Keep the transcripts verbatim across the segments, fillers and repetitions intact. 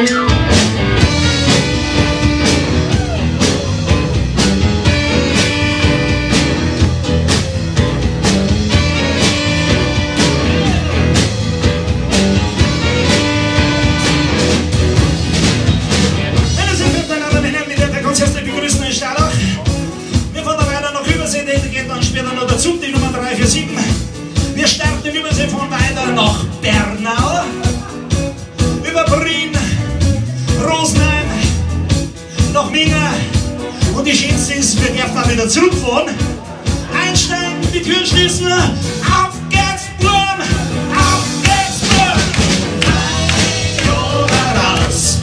Wir starten den Übersee von weiter nach Bernau, über Brünn, Rosenheim, nach Minga. Und die schönste ist, wir dürfen auch wieder zurückfahren. Einsteigen, die Türen schließen, auf geht's, Burm, auf geht's, Burm. Nein oder raus,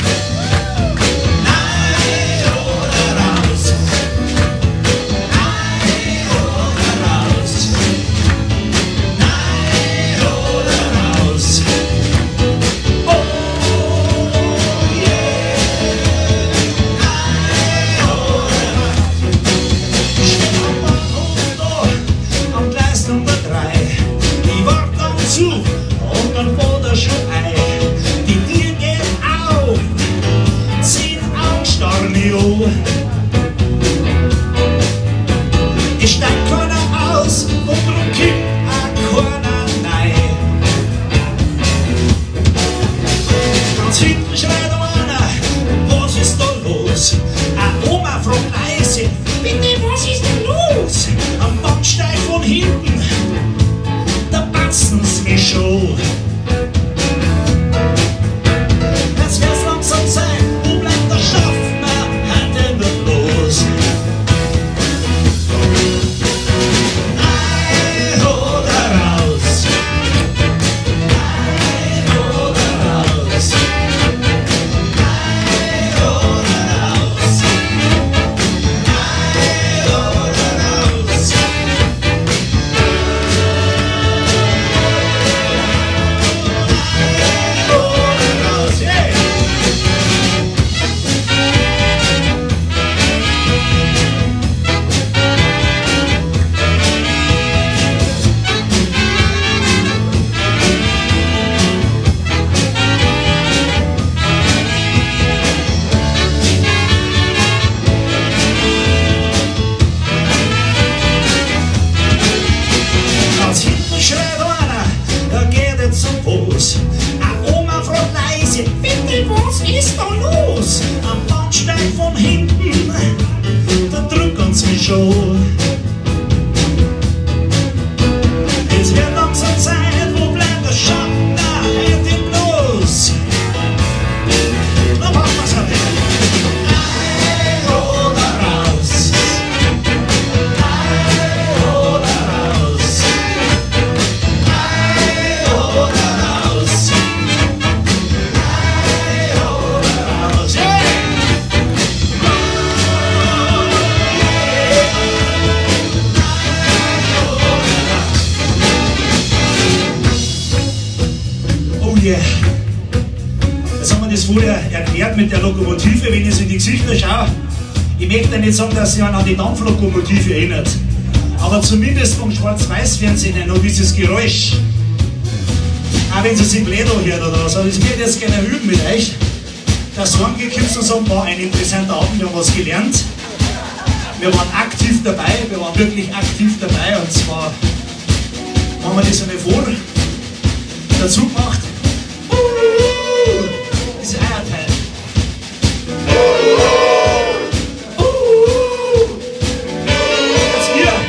nein oder raus, nein oder raus, nein oder raus. Oh yeah, nein oder raus. Ich steh am Bahnhof da, am Gleis Nummer drei. Die wart dann zu und dann fährt er schon ein. Die Tür geht auf, zehn Augen starren mich an. Ich steig keiner aus und drum kippt auch keiner rein. Ganz hinten schreit einer, was ist da los? Eine Oma fragt leise, bitte, was ist denn los? Am Bahnsteig von hinten, da batzen's mich schon. Jetzt wird's langsam Zeit, wo bleibt der Schaffner heute noch los? Nein oder raus, nein oder raus, nein oder raus, nein oder raus. Ganz hinten schreit einer, da geht jetzt zum Fuß. Eine Oma fragt leise, bitte, was ist da los? Am Bahnsteig von hinten, da drücken's mich schon. Es wird langsam Zeit, wo bleibt der Schaffner heute los? Na, machen wir's halt nicht. Nein oder raus, nein oder raus, nein oder raus, nein oder raus, yeah! Oh yeah! Jetzt haben wir das vorher erklärt mit der Lokomotive, wenn ich so in die Gesichter schaue. Ich möchte ja nicht sagen, dass sie an die Dampflokomotive erinnert. Aber zumindest vom Schwarz-Weiß-Fernsehen noch dieses Geräusch. Auch wenn sie es im Bläder hört oder was. Aber das wird jetzt gerne üben mit euch. Der Song gibt es so war ein interessanter Abend, wir haben was gelernt. Wir waren aktiv dabei, wir waren wirklich aktiv dabei. Und zwar haben wir das einmal vor dazu gemacht. Diese Eierteil. Jetzt hier.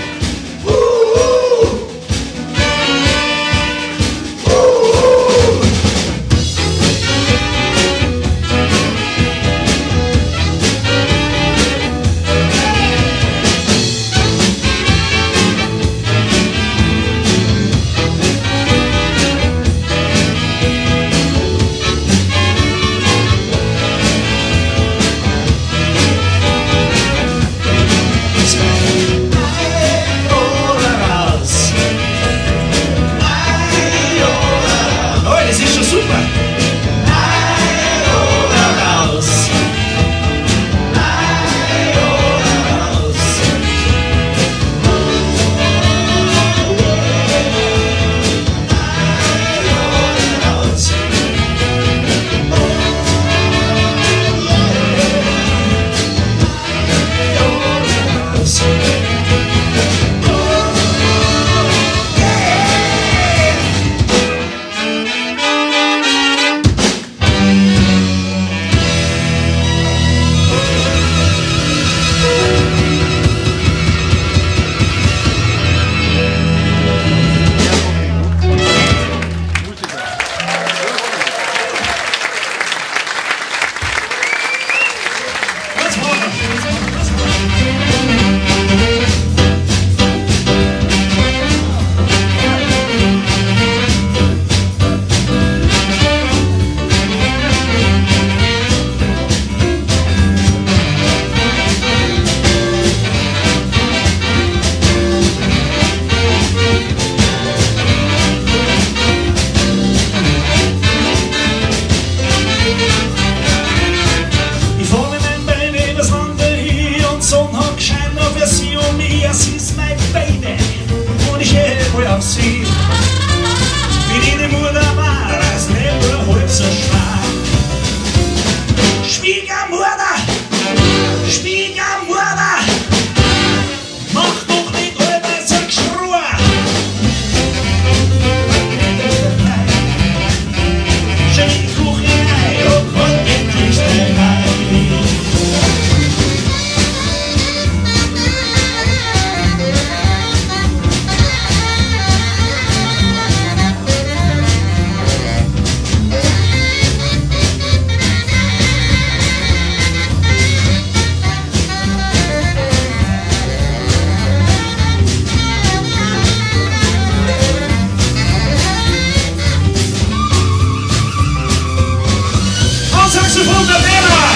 Saxophon der Bernhard.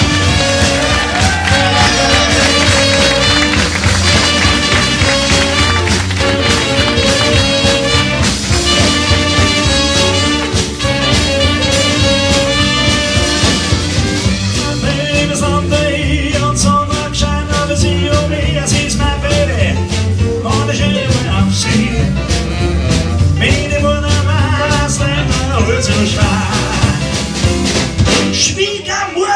Schwiegermutter!